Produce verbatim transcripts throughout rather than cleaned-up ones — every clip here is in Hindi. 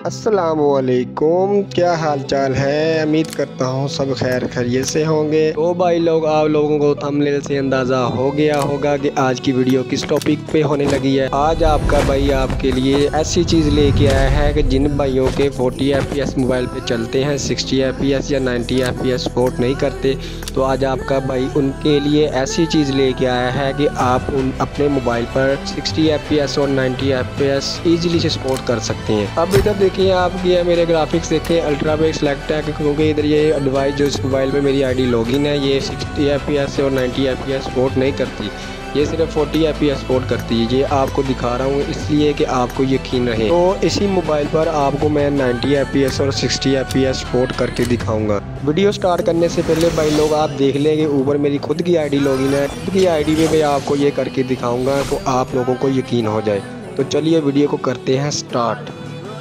अस्सलामुअलैकुम, क्या हाल चाल है। उम्मीद करता हूँ सब खैर खैरियत से होंगे। तो भाई लोग, आप लोगों को थंबनेल से अंदाज़ा हो गया होगा कि आज की वीडियो किस टॉपिक पे होने लगी है। आज आपका भाई आपके लिए ऐसी चीज़ लेके आया है कि जिन भाइयों के फोर्टी एफ पी एस मोबाइल पे चलते हैं, सिक्सटी एफ पी एस या नाइन्टी एफ पी एस सपोर्ट नहीं करते, तो आज आपका भाई उनके लिए ऐसी चीज़ लेके आया है कि आप उन अपने मोबाइल पर सिक्सटी एफ पी एस और नाइन्टी एफ पी एस ईजिली से सपोर्ट कर सकते हैं। अब इधर देखिए, आप ये मेरे ग्राफिक्स देखें, अल्ट्रा पे सेलेक्ट है क्योंकि इधर ये डिवाइस जो इस मोबाइल पे मेरी आईडी लॉगिन है, ये सिक्सटी एफ पी एस और नाइन्टी एफ पी एस सपोर्ट नहीं करती, ये सिर्फ फोर्टी एफ पी एस सपोर्ट करती है। ये आपको दिखा रहा हूँ इसलिए कि आपको यकीन रहे। तो इसी मोबाइल पर आपको मैं नाइन्टी एफ पी एस और सिक्सटी एफ पी एस सपोर्ट करके दिखाऊंगा। वीडियो स्टार्ट करने से पहले भाई लोग आप देख लेंगे, ऊपर मेरी खुद की आईडी लॉगिन है, खुद की आईडी में मैं आपको ये करके दिखाऊंगा तो आप लोगों को यकीन हो जाए। तो चलिए वीडियो को करते हैं स्टार्ट।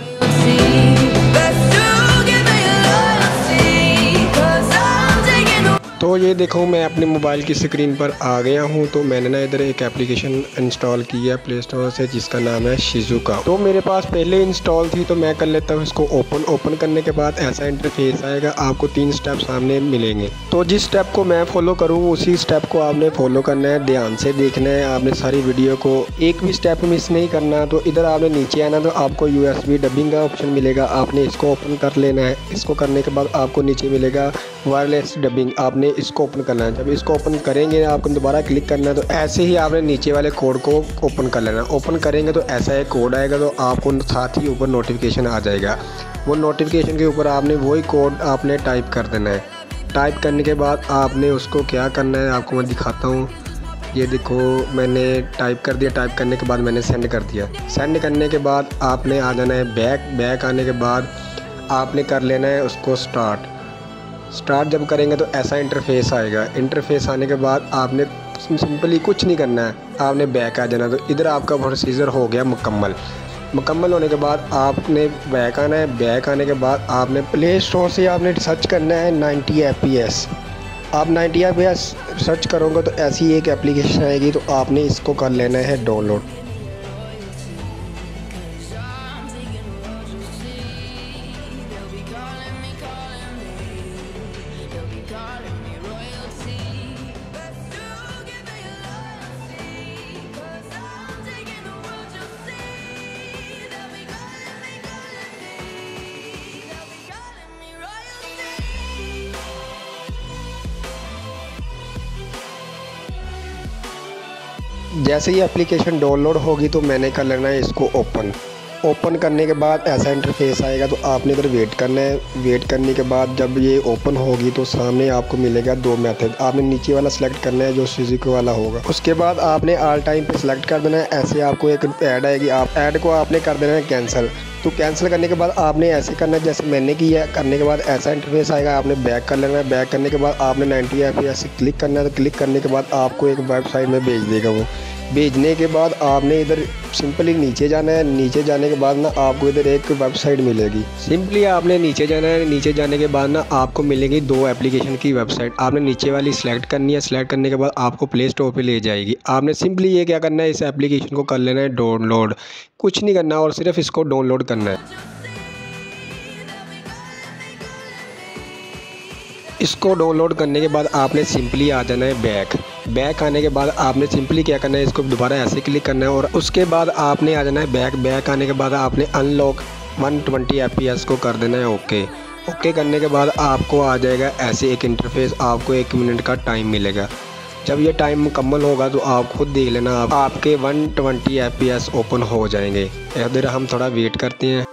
तो ये देखो, मैं अपने मोबाइल की स्क्रीन पर आ गया हूँ। तो मैंने ना इधर एक एप्लीकेशन इंस्टॉल की है प्ले स्टोर से, जिसका नाम है शिजुका। तो मेरे पास पहले इंस्टॉल थी, तो मैं कर लेता हूँ इसको ओपन। ओपन करने के बाद ऐसा इंटरफेस आएगा, आपको तीन स्टेप सामने मिलेंगे। तो जिस स्टेप को मैं फॉलो करूँ उसी स्टेप को आपने फॉलो करना है, ध्यान से देखना है। आपने सारी वीडियो को एक भी स्टेप मिस नहीं करना। तो इधर आपने नीचे आना, तो आपको यू एस बी डबिंग का ऑप्शन मिलेगा, आपने इसको ओपन कर लेना है। इसको करने के बाद आपको नीचे मिलेगा वायरलेस डबिंग, आपने इसको ओपन करना है। जब इसको ओपन करेंगे आपको दोबारा क्लिक करना है। तो ऐसे ही आपने नीचे वाले कोड को ओपन कर लेना है। ओपन करेंगे तो ऐसा एक कोड आएगा, तो आपको साथ ही ऊपर नोटिफिकेशन आ जाएगा। वो नोटिफिकेशन के ऊपर आपने वही कोड आपने टाइप कर देना है। टाइप करने के बाद आपने उसको क्या करना है आपको मैं दिखाता हूँ। ये देखो, मैंने टाइप कर दिया। टाइप करने के बाद मैंने सेंड कर दिया। सेंड करने के बाद आपने आ जाना है बैक। बैक आने के बाद आपने कर लेना है उसको स्टार्ट। स्टार्ट जब करेंगे तो ऐसा इंटरफेस आएगा। इंटरफेस आने के बाद आपने सिंपली कुछ नहीं करना है, आपने बैक आ जाना। तो इधर आपका प्रोसीजर हो गया मुकम्मल। मुकम्मल होने के बाद आपने बैक आना है। बैक आने के बाद आपने प्ले स्टोर से आपने सर्च करना है नाइन्टी एफ पी एस। आप नाइन्टी एफ पी एस सर्च करोगे तो ऐसी एक एप्लीकेशन आएगी, तो आपने इसको कर लेना है डाउनलोड। जैसे ही एप्लीकेशन डाउनलोड होगी तो मैंने कर लेना है इसको ओपन। ओपन करने के बाद ऐसा इंटरफेस आएगा, तो आपने इधर वेट करना है। वेट करने के बाद जब ये ओपन होगी तो सामने आपको मिलेगा दो मेथड। आपने नीचे वाला सेलेक्ट करना है जो शिजुका वाला होगा। उसके बाद आपने ऑल टाइम पे सिलेक्ट कर देना है। ऐसे आपको एक ऐड आएगी, आप ऐड को आपने कर देना है कैंसिल। तो कैंसिल करने के बाद आपने ऐसे करना है जैसे मैंने किया। करने के बाद ऐसा इंटरफेस आएगा, आपने बैक कर लेना है। बैक करने के बाद आपने नाइन्टी एफ पी एस से क्लिक करना है। तो क्लिक करने के बाद आपको एक वेबसाइट में भेज देगा। वो भेजने के बाद आपने इधर सिंपली नीचे जाना है। नीचे जाने के बाद ना आपको इधर एक वेबसाइट मिलेगी। सिंपली आपने नीचे जाना है। नीचे जाने के बाद ना आपको मिलेगी दो एप्लीकेशन की वेबसाइट। आपने नीचे वाली सिलेक्ट करनी है। सिलेक्ट करने के बाद आपको प्ले स्टोर पे ले जाएगी। आपने सिंपली ये क्या करना है, इस एप्लीकेशन को कर लेना है डाउनलोड। कुछ नहीं करना और सिर्फ इसको डाउनलोड करना है। इसको डाउनलोड करने के बाद आपने सिंपली आ जाना है बैक। बैक आने के बाद आपने सिंपली क्या करना है, इसको दोबारा ऐसे क्लिक करना है और उसके बाद आपने आ जाना है बैक। बैक आने के बाद आपने unlock one twenty FPS P एस को कर देना है ओके। ओके करने के बाद आपको आ जाएगा ऐसे एक इंटरफेस, आपको एक मिनट का टाइम मिलेगा। जब ये टाइम मुकम्मल होगा तो आप खुद देख लेना, आप, आपके वन ट्वेंटी एफ पी एस ओपन हो जाएंगे। इधर हम थोड़ा वेट करते हैं।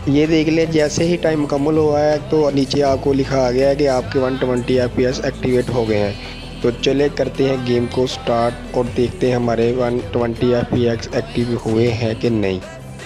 ये देख लें, जैसे ही टाइम मुकम्मल हुआ है तो नीचे आपको लिखा आ गया है कि आपके वन ट्वेंटी एफ पी एस एक्टिवेट हो गए हैं। तो चले करते हैं गेम को स्टार्ट और देखते हैं हमारे वन ट्वेंटी एफ पी एस एक्टिव हुए हैं कि नहीं।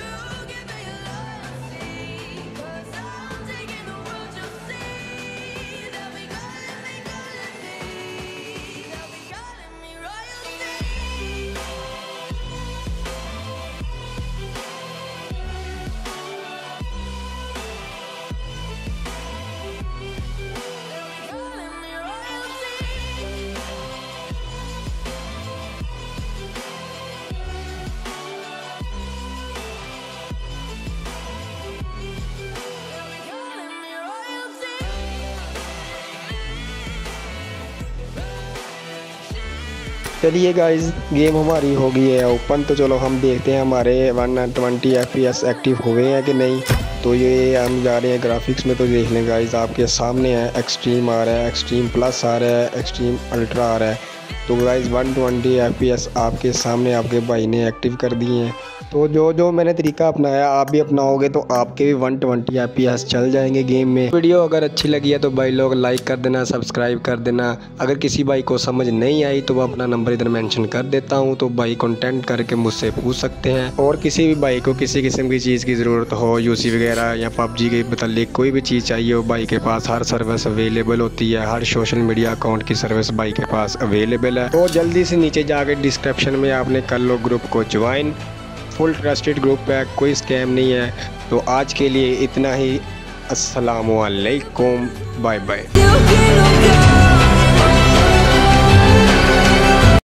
चलिए गाइस, गेम हमारी हो गई है ओपन। तो चलो हम देखते हैं हमारे वन ट्वेंटी एफ पी एस एक्टिव हुए हैं कि नहीं। तो ये हम जा रहे हैं ग्राफिक्स में, तो देख लें गाइस, आपके सामने है एक्सट्रीम आ रहा है, एक्सट्रीम प्लस आ रहा है, एक्सट्रीम अल्ट्रा आ रहा है। तो guys one twenty FPS P एस आपके सामने आपके भाई ने एक्टिव कर दिए हैं। तो जो जो मैंने तरीका अपनाया आप भी अपनाओगे तो आपके भी वन ट्वेंटी एफ पी एस चल जाएंगे गेम में। वीडियो अगर अच्छी लगी है तो भाई लोग लाइक कर देना, सब्सक्राइब कर देना। अगर किसी भाई को समझ नहीं आई तो मैं अपना नंबर इधर मेंशन कर देता हूँ, तो भाई कॉन्टेक्ट करके मुझसे पूछ सकते हैं। और किसी भी भाई को किसी किस्म की चीज़ की ज़रूरत हो, यूसी वगैरह या पबजी के मतलब कोई भी चीज़ चाहिए हो, भाई के पास हर सर्विस अवेलेबल होती है। हर सोशल मीडिया अकाउंट की सर्विस भाई के पास अवेलेबल है। तो जल्दी से नीचे जाके डिस्क्रिप्शन में आपने कर लो ग्रुप को ज्वाइन। फुल ट्रस्टेड ग्रुप है, कोई स्कैम नहीं है। तो आज के लिए इतना ही। अस्सलामुअलैकुम, बाय बाय।